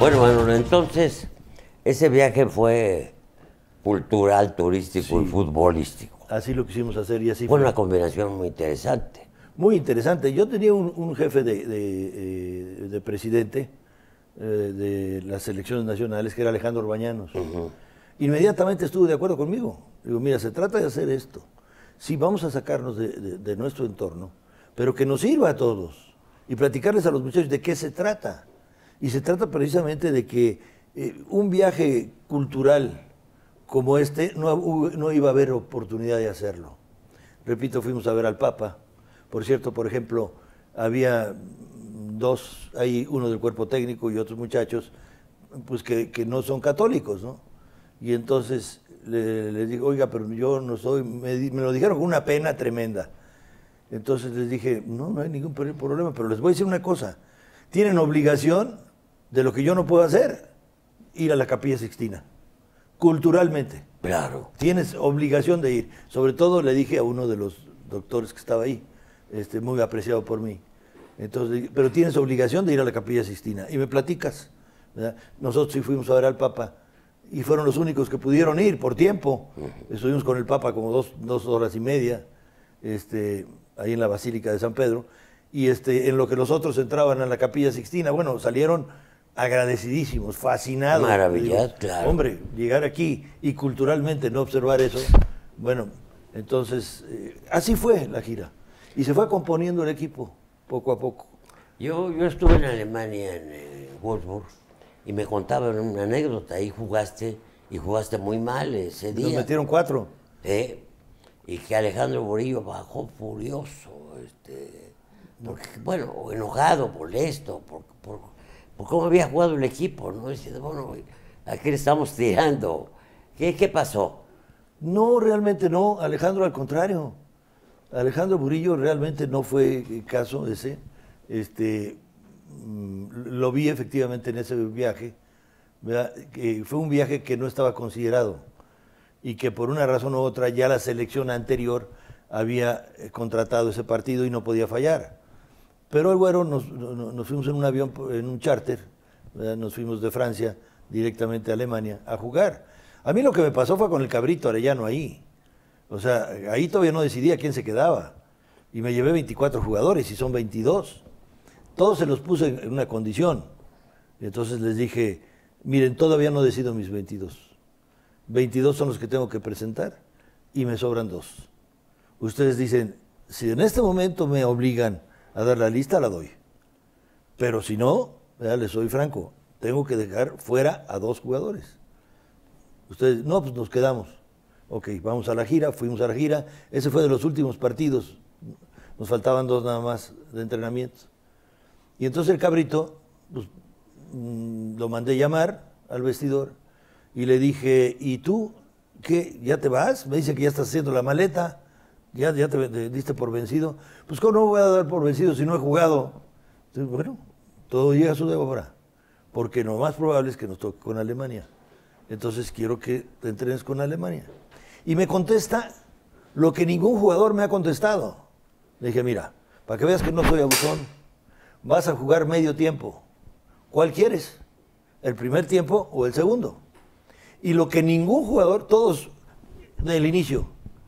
Bueno, Manolo, entonces, ese viaje fue cultural, turístico y Sí. futbolístico. Así lo quisimos hacer y así Fue fue. una combinación muy interesante. Muy interesante. Yo tenía un jefe de presidente de las selecciones nacionales, que era Alejandro Orbañanos. Inmediatamente estuvo de acuerdo conmigo. Digo, mira, se trata de hacer esto. Sí, vamos a sacarnos de nuestro entorno, pero que nos sirva a todos. Y platicarles a los muchachos de qué se trata. Y se trata precisamente de que un viaje cultural como este no iba a haber oportunidad de hacerlo. Repito, fuimos a ver al Papa. Por cierto, por ejemplo, había dos, hay uno del cuerpo técnico y otros muchachos, pues que no son católicos, ¿no? Y entonces les digo, oiga, pero yo no soy, me lo dijeron con una pena tremenda. Entonces les dije, no hay ningún problema, pero les voy a decir una cosa, tienen obligación de lo que yo no puedo hacer, ir a la Capilla Sixtina, culturalmente. Claro. Tienes obligación de ir. Sobre todo le dije a uno de los doctores que estaba ahí, muy apreciado por mí. Entonces, pero tienes obligación de ir a la Capilla Sixtina. Y me platicas, ¿verdad? Nosotros sí fuimos a ver al Papa y fueron los únicos que pudieron ir por tiempo. Estuvimos con el Papa como dos horas y media, ahí en la Basílica de San Pedro. Y en lo que los otros entraban a la Capilla Sixtina, bueno, salieron agradecidísimos, fascinados. Maravillados, claro. Hombre, llegar aquí y culturalmente no observar eso, bueno, entonces así fue la gira. Y se fue componiendo el equipo poco a poco. Yo estuve en Alemania, en Wolfsburg, y me contaban una anécdota. Ahí jugaste, y jugaste muy mal ese Nos día. metieron 4. Y que Alejandro Murillo bajó furioso, porque, bueno, enojado, molesto, por cómo había jugado el equipo, ¿no? Dice, bueno, ¿a qué le estamos tirando? ¿Qué pasó? No, realmente no, Alejandro, al contrario. Alejandro Murillo realmente no fue caso ese. Lo vi efectivamente en ese viaje, ¿verdad? Que fue un viaje que no estaba considerado y que por una razón u otra ya la selección anterior había contratado ese partido y no podía fallar. Pero el güero nos fuimos en un avión, en un charter, ¿verdad? Nos fuimos de Francia directamente a Alemania a jugar. A mí lo que me pasó fue con el Cabrito Arellano ahí. O sea, ahí todavía no decidía quién se quedaba. Y me llevé 24 jugadores y son 22. Todos se los puse en una condición. Y entonces les dije, miren, todavía no decido mis 22. 22 son los que tengo que presentar y me sobran 2. Ustedes dicen, si en este momento me obligan a dar la lista, la doy. Pero si no, ya les soy franco, tengo que dejar fuera a 2 jugadores. Ustedes, no, pues nos quedamos. Ok, vamos a la gira, fuimos a la gira. Ese fue de los últimos partidos. Nos faltaban 2 nada más de entrenamiento. Y entonces el Cabrito, pues, lo mandé llamar al vestidor y le dije, ¿y tú qué? ¿Ya te vas? Me dice que ya estás haciendo la maleta. ¿Ya te diste por vencido? Pues ¿cómo no me voy a dar por vencido si no he jugado? Entonces, bueno, todo llega a su hora, porque lo más probable es que nos toque con Alemania. Entonces quiero que te entrenes con Alemania. Y me contesta lo que ningún jugador me ha contestado. Le dije, mira, para que veas que no soy abusón, vas a jugar medio tiempo. ¿Cuál quieres? ¿El primer tiempo o el segundo? Y lo que ningún jugador, todos del inicio,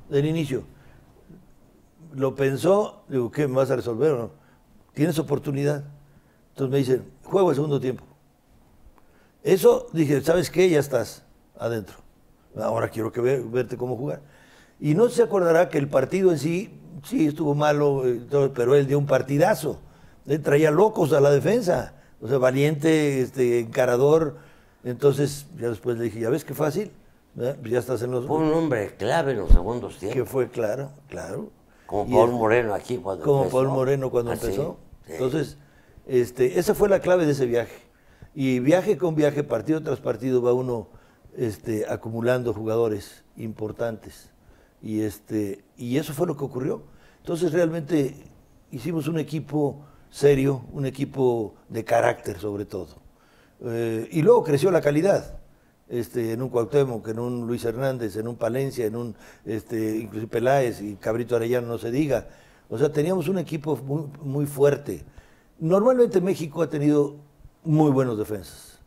lo pensó, digo, ¿qué me vas a resolver o no? ¿Tienes oportunidad? Entonces me dicen, juego el segundo tiempo. Eso, dije, ¿sabes qué? Ya estás adentro. Ahora quiero verte cómo jugar. Y no se acordará que el partido en sí estuvo malo, pero él dio un partidazo. Él traía locos a la defensa. O sea, valiente, encarador. Entonces, ya después le dije, ¿ya ves qué fácil? Ya estás en los... Fue un hombre clave en los segundos tiempos. Que fue claro. Como Paul Moreno aquí cuando como empezó. Paul Moreno cuando empezó. Sí. Entonces, esa fue la clave de ese viaje. Y viaje con viaje, partido tras partido, va uno acumulando jugadores importantes. Y eso fue lo que ocurrió. Entonces, realmente hicimos un equipo serio, un equipo de carácter sobre todo. Y luego creció la calidad. En un Cuauhtémoc, en un Luis Hernández, en un Palencia, en un inclusive Peláez y Cabrito Arellano, no se diga. O sea, teníamos un equipo muy, muy fuerte. Normalmente México ha tenido muy buenos defensas.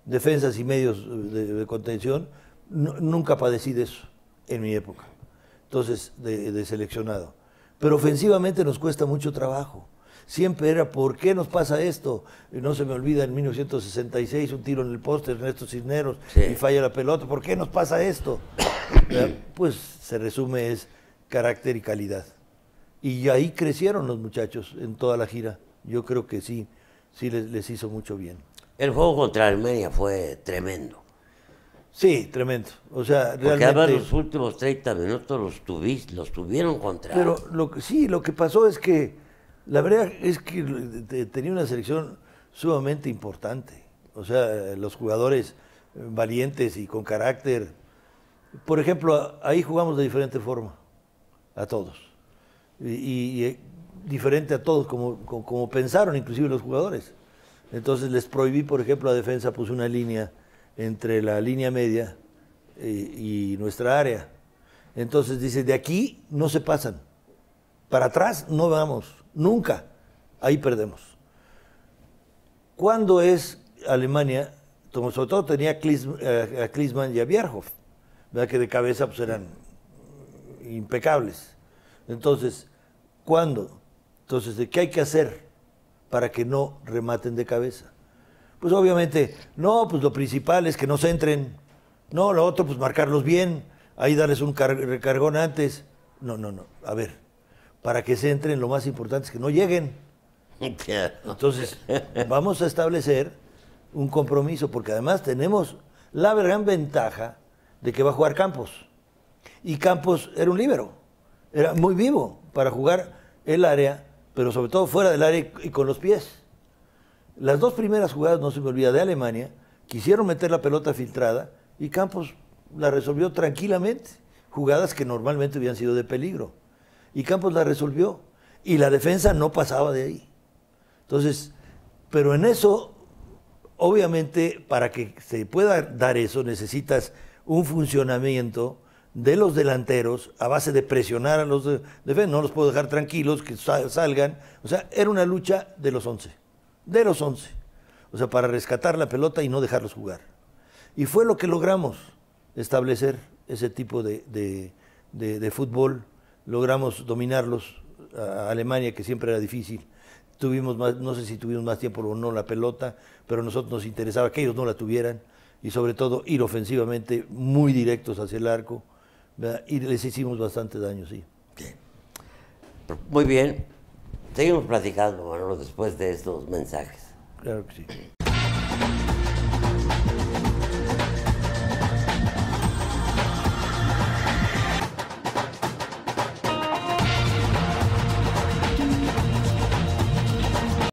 defensas y medios de contención, nunca padecí de eso en mi época, entonces de seleccionado. Pero ofensivamente nos cuesta mucho trabajo. Siempre era, ¿por qué nos pasa esto? Y no se me olvida en 1966, un tiro en el poste, Ernesto Cisneros, Sí. y falla la pelota. ¿Por qué nos pasa esto? Pues se resume es carácter y calidad. Y ahí crecieron los muchachos en toda la gira. Yo creo que sí les hizo mucho bien. El juego contra Alemania fue tremendo. Sí, tremendo. O sea, Porque realmente... además los últimos 30 minutos los tuvieron contra... Pero sí, lo que pasó es que la verdad es que tenía una selección sumamente importante. O sea, los jugadores valientes y con carácter. Por ejemplo, ahí jugamos de diferente forma, a todos. Y diferente a todos, como pensaron inclusive los jugadores. Entonces les prohibí, por ejemplo, la defensa puso una línea entre la línea media y nuestra área. Entonces dice, de aquí no se pasan. Para atrás no vamos, nunca. Ahí perdemos. ¿Cuándo es Alemania? Sobre todo tenía a Klinsmann y a Bierhoff, ¿verdad? Que de cabeza pues eran impecables. Entonces, ¿cuándo? Entonces, ¿de qué hay que hacer para que no rematen de cabeza? Pues obviamente, no, pues lo principal es que no se entren. No, lo otro, pues marcarlos bien, ahí darles un recargón antes. No. A ver, para que se entren, lo más importante es que no lleguen. Entonces, vamos a establecer un compromiso, porque además tenemos la gran ventaja de que va a jugar Campos. Y Campos era un líbero, era muy vivo para jugar el área, pero sobre todo fuera del área y con los pies. Las dos primeras jugadas, no se me olvida, de Alemania, quisieron meter la pelota filtrada y Campos la resolvió tranquilamente. Jugadas que normalmente hubieran sido de peligro. Y Campos la resolvió. Y la defensa no pasaba de ahí. Entonces, pero en eso, obviamente, para que se pueda dar eso, necesitas un funcionamiento de los delanteros a base de presionar a los defensas. No los puedo dejar tranquilos, que salgan. O sea, era una lucha de los 11. De los 11. O sea, para rescatar la pelota y no dejarlos jugar. Y fue lo que logramos, establecer ese tipo de fútbol. Logramos dominarlos a Alemania, que siempre era difícil. Tuvimos más, no sé si tuvimos más tiempo o no la pelota, pero a nosotros nos interesaba que ellos no la tuvieran y sobre todo ir ofensivamente muy directos hacia el arco, ¿verdad? Y les hicimos bastante daño, sí. Muy bien. Seguimos platicando, Manolo, después de estos mensajes. Claro que sí.